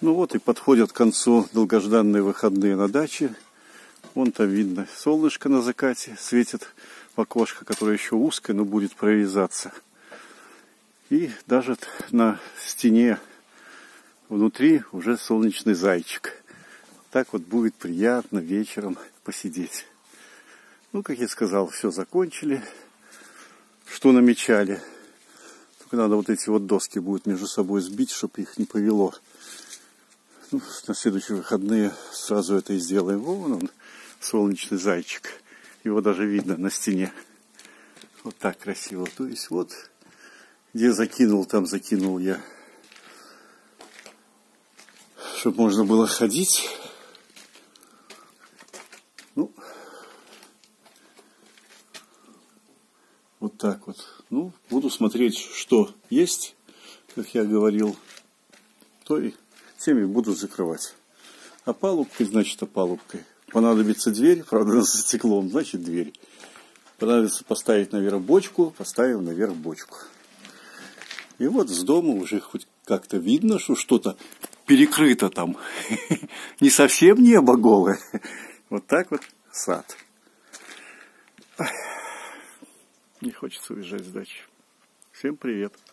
Ну вот и подходят к концу долгожданные выходные на даче. Вон там видно солнышко на закате светит в окошко, которое еще узкое, но будет прорезаться. И даже на стене внутри уже солнечный зайчик. Так вот будет приятно вечером посидеть. Ну, как я сказал, все закончили, что намечали. Только надо вот эти вот доски будет между собой сбить, чтобы их не повело. Ну, на следующие выходные сразу это и сделаем. Вон он, солнечный зайчик. Его даже видно на стене. Вот так красиво. То есть вот, где закинул, там закинул я. Чтобы можно было ходить. Ну, вот так вот. Ну, буду смотреть, что есть, как я говорил, то и теми буду закрывать. Опалубкой, значит, опалубкой. Понадобится дверь, правда, за стеклом, значит, дверь. Понадобится поставить наверх бочку, поставим наверх бочку. И вот с дома уже хоть как-то видно, что что-то перекрыто там. Не совсем небо голое. Вот так вот сад. Не хочется уезжать с дачи. Всем привет.